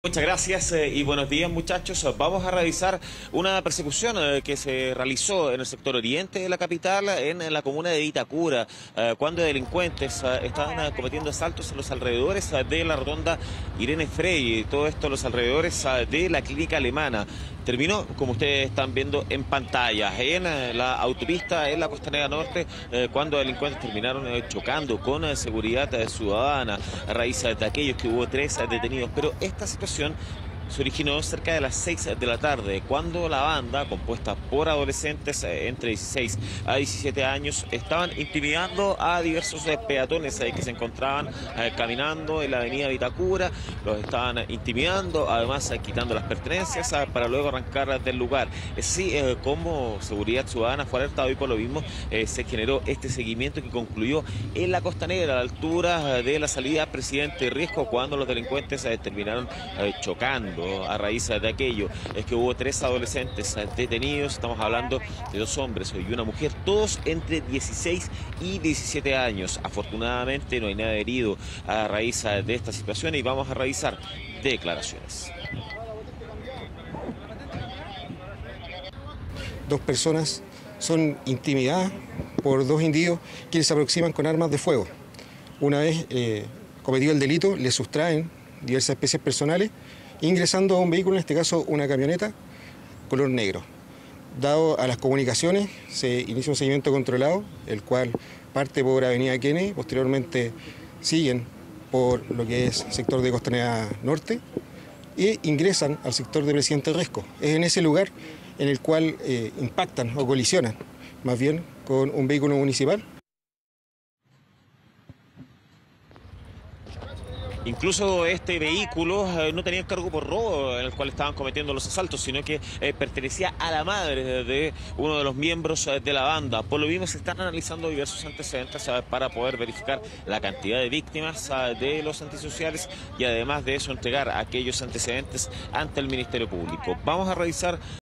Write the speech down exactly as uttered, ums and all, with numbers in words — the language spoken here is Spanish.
Muchas gracias eh, y buenos días, muchachos. Vamos a revisar una persecución eh, que se realizó en el sector oriente de la capital, en, en la comuna de Vitacura, eh, cuando delincuentes eh, estaban eh, cometiendo asaltos en los alrededores eh, de la rotonda Irene Frey, todo esto en los alrededores eh, de la clínica alemana. Terminó, como ustedes están viendo en pantalla, en eh, la autopista en la Costanera Norte, eh, cuando delincuentes terminaron eh, chocando con eh, seguridad eh, ciudadana a raíz eh, de aquellos que hubo tres eh, detenidos. Pero esta situación se originó cerca de las seis de la tarde, cuando la banda, compuesta por adolescentes eh, entre dieciséis a diecisiete años, estaban intimidando a diversos eh, peatones eh, que se encontraban eh, caminando en la avenida Vitacura. Los estaban eh, intimidando, además eh, quitando las pertenencias eh, para luego arrancar eh, del lugar. Es así eh, como Seguridad Ciudadana fue alertado, y por lo mismo eh, se generó este seguimiento que concluyó en la Costanera, a la altura eh, de la salida Presidente Riesco, cuando los delincuentes eh, terminaron eh, chocando. A raíz de aquello es que hubo tres adolescentes detenidos. Estamos hablando de dos hombres y una mujer, todos entre dieciséis y diecisiete años. Afortunadamente no hay nada herido a raíz de esta situación, y vamos a revisar declaraciones. Dos personas son intimidadas por dos individuos quienes se aproximan con armas de fuego. Una vez eh, cometido el delito, le sustraen diversas especies personales, ingresando a un vehículo, en este caso una camioneta color negro. Dado a las comunicaciones, se inicia un seguimiento controlado, el cual parte por Avenida Kennedy, posteriormente siguen por lo que es sector de Costanera Norte e ingresan al sector de Presidente Riesco. Es en ese lugar en el cual eh, impactan o colisionan, más bien, con un vehículo municipal. Incluso este vehículo eh, no tenía cargo por robo en el cual estaban cometiendo los asaltos, sino que eh, pertenecía a la madre de, de uno de los miembros eh, de la banda. Por lo mismo se están analizando diversos antecedentes eh, para poder verificar la cantidad de víctimas eh, de los antisociales, y además de eso entregar aquellos antecedentes ante el Ministerio Público. Vamos a revisar